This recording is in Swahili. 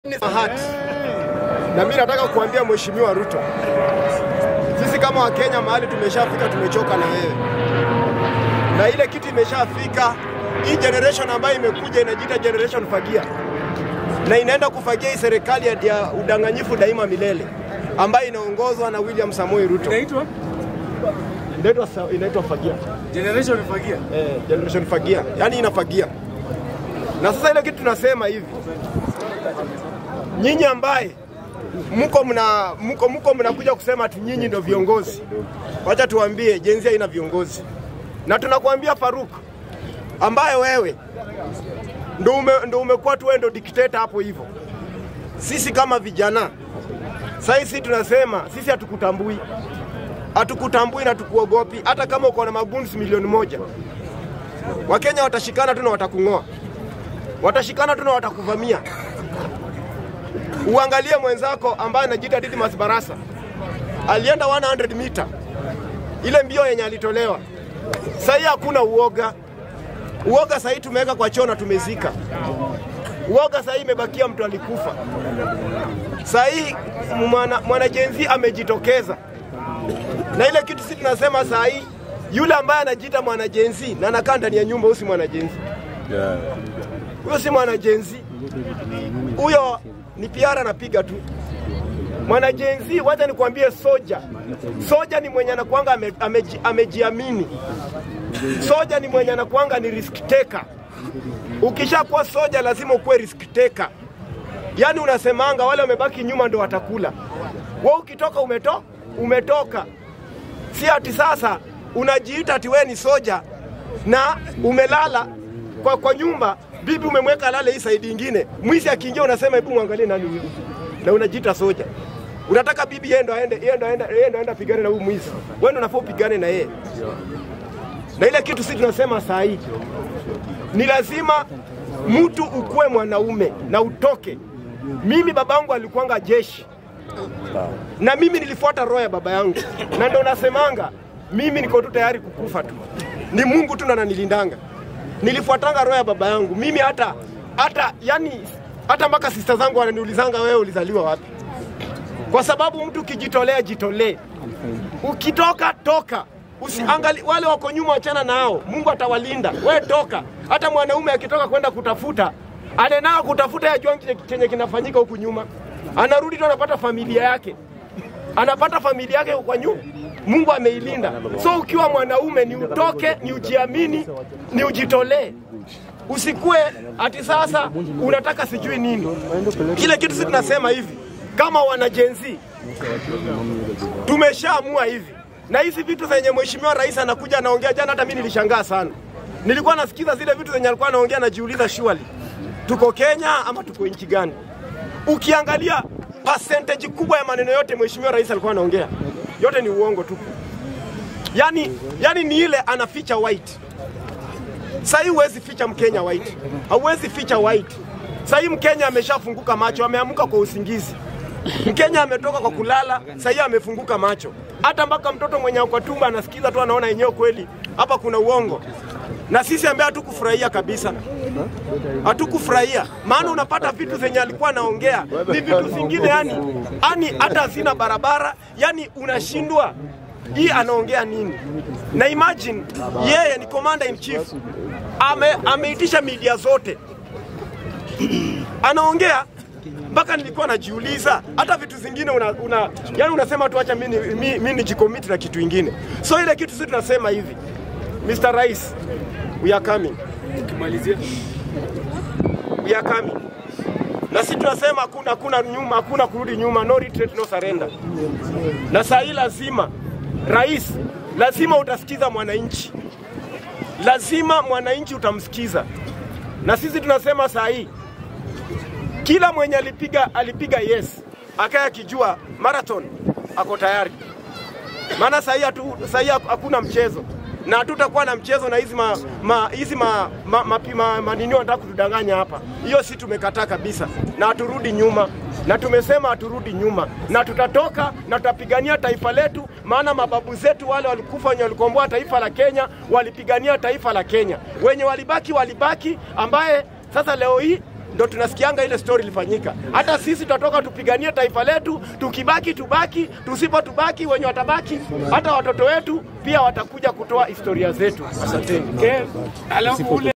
Na mimi nataka kuambia Mheshimiwa Ruto, sisi kama Wakenya mahali tumeshafika, tumechoka na wewe. Na ile kitu imeshafika, hii generation ambayo imekuja inajiita generation fagia. Na inaenda kufagia hii serikali ya udanganyifu daima milele ambayo inaongozwa na William Samoei Ruto. Inaitwa fagia. Generation fagia. Generation fagia. Yaani inafagia. Na sasa ile kitu tunasema hivi, nyinyi ambaye mko mnakuja kusema ati nyinyi ndio viongozi. Wacha tuambie Gen Z haina viongozi. Na tunakuambia Faruk, ambaye wewe ndio umekuwa tu ndio dictator hapo hivyo. Sisi kama vijana sasa tunasema sisi hatukutambui. Hatukutambui na tukuogopi, hata kama uko na magunzi milioni 1. Wakenya watashikana tu na watakungoa. Watashikana tu na watakuvamia. Uangalie mwenzako ambaye anajiita Didmus Barasa. Alienda 100 mita. Ile mbio yenye alitolewa. Sasa hakuna uoga. Uoga sasa tumeweka kwa choo na tumezika. Uoga sasa imebakia mtu alikufa. Sasa mwana Gen Z amejitokeza. Na ile kitu sisi tunasema sasa yule ambaye anajiita mwana Gen Z na anakaa ndani ya nyumba usi mwana Gen Z. Huyo si mwana Gen Z. Huyo ni piara anapiga tu. Mwana Gen Z, wacha nikwambie soja. Soja ni mwenye anakuanga amejiamini. Soja ni mwenye anakuanga ni risk taker. Ukishakuwa soja lazima ukuwe risk taker. Yaani unasemanga wale wamebaki nyuma ndio watakula. Wewe ukitoka umetoka. Si ati sasa unajiita ati wewe ni soja na umelala kwa nyumba, bibi umemweka lale hii side nyingine. Mwizi akiingia unasema hebu muangalie nani huyu. Na unajiita soja. Unataka bibi yeye ndo aende pigane na huyu mwizi. Wewe ndo unafaa upigane na yeye. Na ile kitu sisi tunasema saa hii ni lazima mtu ukue mwanaume na utoke. Mimi babangu alikuanga jeshi. Na mimi nilifuata roho ya baba yangu. Na ndio nasemanga mimi niko tu tayari kukufa tu. Ni Mungu tu ananilindanga. Nilifuatanga roho ya baba yangu. Mimi hata mpaka sister zangu wananiulizanga wewe ulizaliwa wapi? Kwa sababu mtu ukijitolea jitolee. Ukitoka toka. Usiangalie wale wako nyuma, achana nao. Mungu atawalinda. Wewe toka. Hata mwanaume akitoka kwenda kutafuta, anenao kutafuta yajua chenye kinafanyika huku nyuma. Anarudi tu anapata familia yake. Anapata familia yake kwa nyuma. Mungu ameilinda. So ukiwa mwanaume ni utoke, ni ujiamini, ni ujitolee. Usikue ati sasa unataka sijui nini. Kile kitu sisi tunasema hivi, kama wana Gen Z tumeshaamua hivi. Na hizi vitu zenye Mheshimiwa Rais anakuja anaongea, jana hata mimi nilishangaa sana. Nilikuwa nasikiza zile vitu zenye alikuwa anaongea, najiuliza surely tuko Kenya ama tuko nchi gani? Ukiangalia percentage kubwa ya maneno yote Mheshimiwa Rais alikuwa anaongea, yote ni uongo tu. Yani ni ile anaficha white. Sasa huwezi ficha Mkenya white. Hauwezi ficha white. Sasa Mkenya ameshafunguka macho, ameamka kwa usingizi. Mkenya ametoka kwa kulala, sasa amefunguka macho. Hata mpaka mtoto mwenye kwa tumba anasikiza tu anaona yenyewe kweli hapa kuna uongo. Na sisi ambaye hatukufurahia kabisa. Hatukufurahia. Maana unapata vitu zenye alikuwa anaongea ni vitu vingine yani hata sina barabara, yani unashindwa hii anaongea nini? Na imagine yeye ni commander in chief. Ameitisha media zote. Anaongea mpaka nilikuwa najiuliza hata vitu zingine yani unasema tu acha mimi nijicommit na kitu kingine. So ile kitu sisi tunasema hivi, Mr. Rais, we are coming. Ukimalizia we are coming. Na sisi tunasema hakuna nyuma, hakuna kurudi nyuma, no retreat, no surrender. Na saa hii lazima Rais, lazima utasikiza mwananchi. Lazima mwananchi utamsikiza. Na sisi tunasema saa hii kila mwenye alipiga yes, akaya kijua marathon ako tayari. Maana saa hii hakuna mchezo. Na hatutakuwa na mchezo na hizi manini wanataka kutudanganya hapa. Hiyo si tumekataa kabisa. Na haturudi nyuma. Na tumesema haturudi nyuma. Na tutatoka na tutapigania taifa letu, maana mababu zetu wale walikufa wenye walikomboa taifa la Kenya, walipigania taifa la Kenya. Wenye walibaki ambaye sasa leo hii ndio tunasikianga ile story ilifanyika. Hata sisi tutatoka tupiganie taifa letu, tukibaki tubaki, tusipo tubaki wenye watabaki, hata watoto wetu pia watakuja kutoa historia zetu. Asanteni.